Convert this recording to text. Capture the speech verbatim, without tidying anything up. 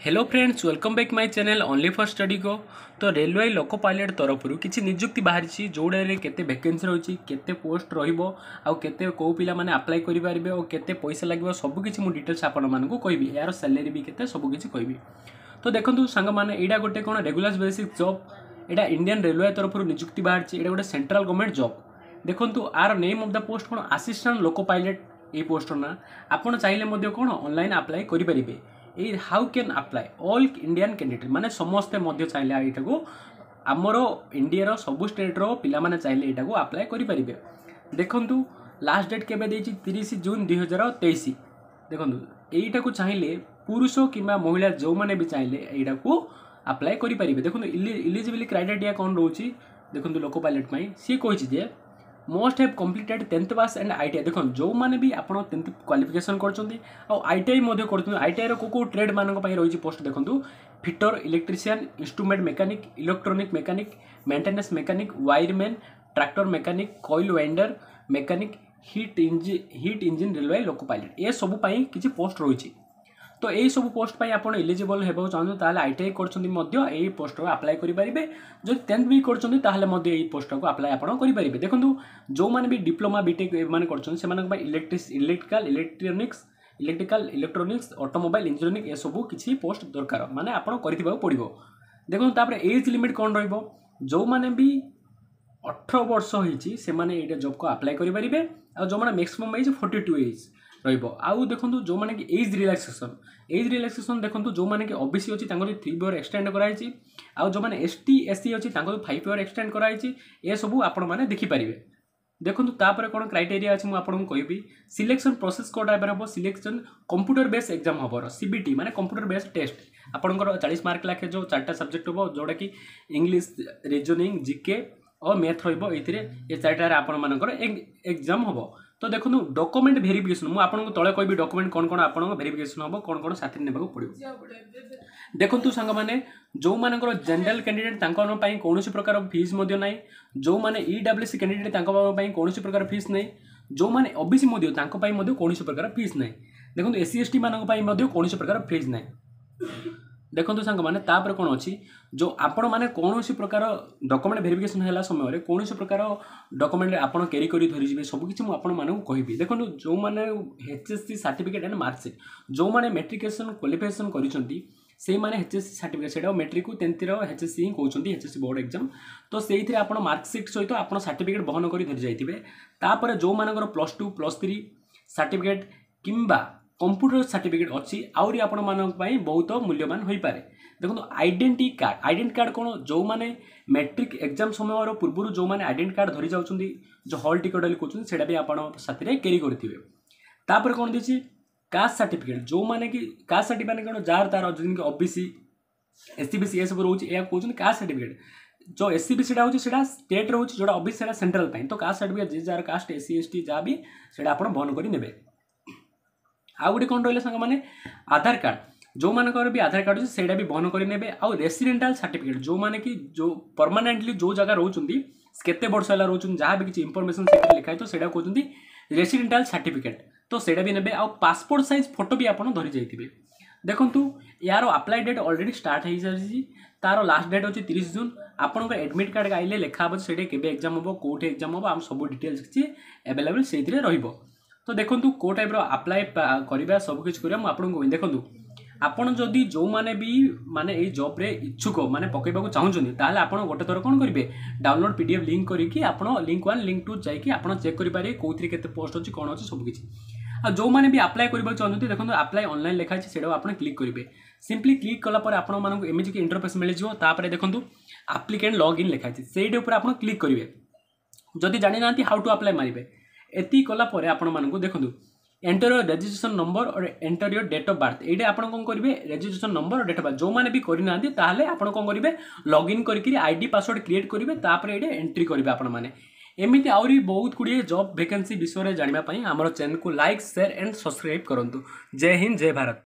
Hello friends, welcome back my channel only for study को। तो railway loco pilot तरफ किसी नियुक्ति बाहरी जोड़े केते वैकेंसी रही केते पोस्ट रते कौ पिला माने अप्लाई करेंगे और केते पैसा लगे सबकि मुझे डिटेल्स आपको कहबी यार सैलरी भी केते सबकि कहबी। तो देखो सांग मैंने यहाँ गोटे कौन रेगुलर बेसिक जॉब यहाँ इंडियन रेलवे तरफ नियुक्ति बाहरी यहाँ गोटे सेंट्रल गवर्नमेंट जॉब। देखो are name of the post कौन असिस्टेंट लोको पायलट ये पोस्ट ना आपड़ चाहिए कौन ऑनलाइन अप्लाई करेंगे। ये how can apply all Indian candidate माने समस्ते मध्य चाहिए यहाँ को आमर इंडिया सबू स्टेट्र पिला माने चाहिए यहाँ को अप्लाई करेंगे। देखु लास्ट डेट केबे देछि तीस जून दुई हजार तेईस। देखो यहीटा को चाहिए पुरुष कि महिला जो मैंने भी चाहिए यहाँ को अप्लाई करेंगे। देखो इलिजिबिलिटी क्राइटेरिया कौन रोचे देखो लोको पायलट सी कही must have completed tenth pass and ITI. देखो जो मैंने भी आप टेंथ क्वालिफिकेशन कर आईटीआई कर आईटीआई रो को ट्रेड मान रही पोस्ट देखो fitter electrician instrument mechanic electronic mechanic maintenance mechanic wireman tractor mechanic coil winder mechanic heat engine heat engine railway loco pilot ये सब किसी पोस्ट रही। तो यही सब पोस्ट पर आप इलिजिबल होगा चाहते आईटीआई कर पोस्ट अप्लाई करेंगे। जो टेंथ भी कर पोस्ट को अप्लाई आप करेंगे। देखो जो मैंने भी डिप्लोमा बीटेक मैंने कर electric electrical electronics electrical electronics automobile engineering ये सब किसी पोस्ट दरकार माने आपड़ कर पड़ो। देखो तापर एज लिमिट कौन रो मैंने भी अठारह वर्ष होती से मैंने जॉब को अप्लाई करेंगे। और जो मैंने maximum age forty two age रही। देखो जो मैंने कि एज रिलैक्सेशन एज रिलैक्सेशन देखो जो मैंने कि ओबीसी अच्छी थ्री इयर एक्सटेंड कराई आउ जो मैंने एसटी एससी अच्छी फाइव इयर एक्सटेंड कराई ये सब आपण मैंने देखिपारे। देखो तापर कौन क्राइटेरिया अच्छी मुझे आपको कहबी सिलेक्शन प्रोसेस कौन टाइप हम सिलेक्शन कंप्यूटर बेस्ड एग्जाम हम सीबीटी माने कंप्यूटर बेस्ड टेस्ट आपंकर चालीस मार्क लाखे जो चार्टा सब्जेक्ट हम जोटा कि इंग्लिश रीजनिंग जीके और मैथ रही चार्टार आपर एग्जाम हम। तो देखो डॉक्यूमेंट वेरिफिकेशन मुझे आपको तले कहबी डॉक्यूमेंट कौन कौन आप वेरिफिकेशन हम कौन कौन साथी ने पड़ो। देखो सांग मैंने जो मानकर जनरल कैंडिडेट कौन प्रकार फीस ना जो मैंने ईडब्ल्यूसी कैंडिडेट कौन प्रकार फीस ना जो मैंने ओबीसी कौन प्रकार फीस ना। देखो एससी एसटी मान कौन प्रकार फीस ना। देखो सांग मैंने तापर कौन अच्छी जो आपण मैंने कौन प्रकार डॉक्यूमेंट वेरिफिकेशन है समय कौन प्रकार डॉक्यूमेंट आप कैरी कर धरी सबकि मुझे कहबी। देखो जो मैंने एचएससी सर्टिफिकेट एंड मार्कशीट जो मैंने मेट्रिकेशन क्वालिफिकेशन कर मैंने HSC certificate matric tenth HSC ही कहते एचएससी बोर्ड एग्जाम। तो से आप मार्कशीट सहित आप सर्टिफिकेट बहन कर धरी जाइए। जो मानकर plus two plus three certificate किंबा कंप्यूटर सर्टिफिकेट अच्छी आउरी आपण मानी बहुत मूल्यवान हो पाए। देखो आइडेंटिटी कार्ड आइडेंटिटी कार्ड कौन जो मैंने मैट्रिक एग्जाम समय पूर्व जो मैंने आइडेंटिटी कार्ड धरी जाऊँगी जो हॉल टिकट कहते से भी आप साथी कैरी करेंगे। तापर कौन देती कास्ट सर्टिफिकेट जो मैंने कि कास्ट सर्टिफिकेट कौन जार तार ओबीसी एससी बीसी ये सब रोचे कहते कास्ट सर्टिफिकेट जो एससी बीसी हूँ स्टेट रोचे जो ओबीसी सेंट्रल। तो कास्ट सर्टिफिकेट जार कास्ट एससी एसटी जहाँ भी से बहन कर आउ गोटे कौन रहा सांग मैंने आधार कार्ड जो मानकर भी आधार कार्ड अच्छे से भी बहन करेंगे। आउ रेसिडेंटाल सर्टिफिकेट जो मैंने कि जो परमानेंटली जो जगह रोचे केते वर्ष है रोचे जहाँ भी किसी इनफॉरमेशन से लिखाई तो सेटा कहते रेसिडेंटाल सर्टिफिकेट तो सेटा भी नेबे। आउ पासपोर्ट साइज फोटो भी आप धरी जाइए। देखो यार अप्लाई डेट ऑलरेडी स्टार्ट हो सारी तार लास्ट डेट अच्छी तीस जून आपंक एडमिट कार्ड आइले लिखा हे से एग्जाम हम कौटे एग्जाम हम आम सब डिटेल्स किसी एवेलेबल से रही। तो देखो कौ टाइप अप्लाई करवा सबकि आपको देखो आपड़ जदि जो मैंने भी माने ये जॉब रे इच्छुक माने पकेबा चाहूँगी आप गोटे थर कौन करेंगे डाउनलोड पीडीएफ लिंक करके लिंक वन लिंक टू जाकि चेक करेंगे कौन के पोस्ट अच्छी कौन अच्छी सबकि। आ जो मैंने भी अप्लाई करबा चाहते देखो अप्लाई ऑनलाइन लिखाई से आप क्लिक करेंगे। सिंपली क्लिक कलापर आपको एमजी इंटरफेस मिल जाए। देखो एप्लिकेंट लॉग इन लिखाई से आप क्लिक करेंगे। जदि जानी ना हाउ टू अप्लाई मारे एति कलापर आपको देखो एंटर योर रजिस्ट्रेशन नंबर और enter your date of birth ये आप कौन करेंगे रजिस्ट्रेशन नंबर और डेट ऑफ बर्थ जो मैंने भी करना आप कौन करेंगे लॉगिन करके आईडी पासवर्ड क्रिएट करेंगे तापर ये एंट्री करेंगे आपण मैंने एमती आहरी बहुत गुड़िए जॉब वैकेंसी विषय में जानापी आम चैनल को लाइक शेयर एंड सब्सक्राइब करूँ। जय हिंद जय भारत।